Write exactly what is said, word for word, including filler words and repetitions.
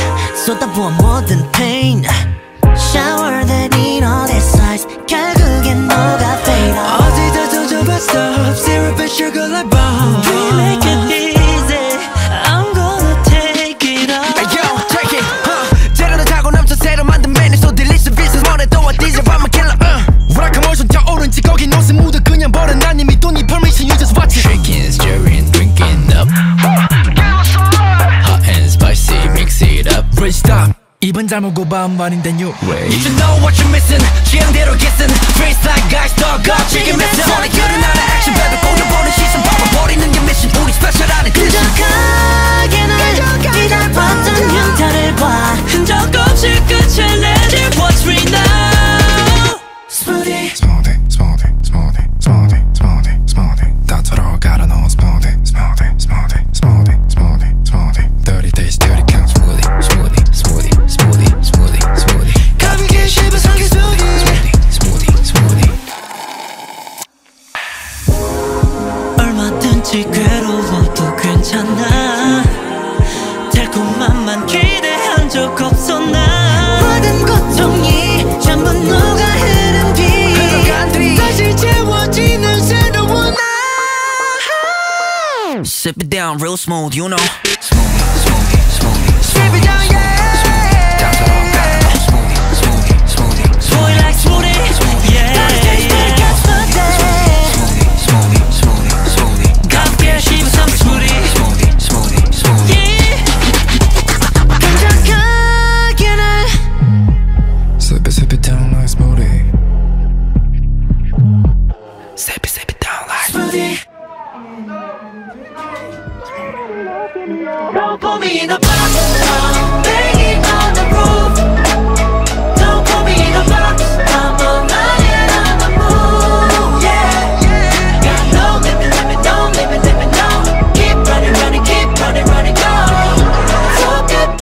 쏟아부어 모든 pain Shower that in all this ice 결국엔 너가 fade out 어디다 던져봤어 Syrup and sugar like bomb We make it easy I'm gonna take it all Hey yo, take it, huh 재료를 타고 넘쳐 새로 만든 menu So delicious business 뭐래도 어디서 I'm a killer, uh 우락한 월선 타오른지 거기 옷에 묻어 그냥 버려 난 이미 돈 이 permission you just watch it Shaking, stirring, drinking up Hot and spicy, mix it up Ready, stop 이번 잘못 고바운 말인 then you wait You should know what you're missing 취향대로 kissing Face like guys dog up chicken missing 오늘 그런 나라 action baby 꽂아보는 시선 봐버리는 게 mission 우리 special 안 해 끈적하게 날 기다렸던 흉터를 봐 흔적 없이 끝을 내줄 what's real now Smoothie Smoothie, smoothie, smoothie, smoothie, smoothie, smoothie 다 들어가라 너 smoothie, smoothie, smoothie, smoothie, smoothie, smoothie Dirty taste, dirty count smoothie, smoothie, smoothie, smoothie, smoothie, smoothie 가볍게 씹어 삼킨 smoothie, smoothie, smoothie, smoothie 얼마든지 괴로워도 괜찮아 달콤한 만 기대한 적 없어 나 모든 고통이 전부 녹아 흐른 비 다시 채워지는 새로운 나 Sip it down real smooth you know smoothie, smoothie, smoothie Sip it down yeah 다 들어가라 너 smoothie, smoothie, smoothie Smoothie like smoothie yeah Smoothie, smoothie, smoothie, smoothie 가볍게 씹어 삼킨 smoothie Smoothie, smoothie, smoothie 끈적하게 날 Sip it, sip it down like smoothie Sip it, sip it down like Smoothie Don't put me in a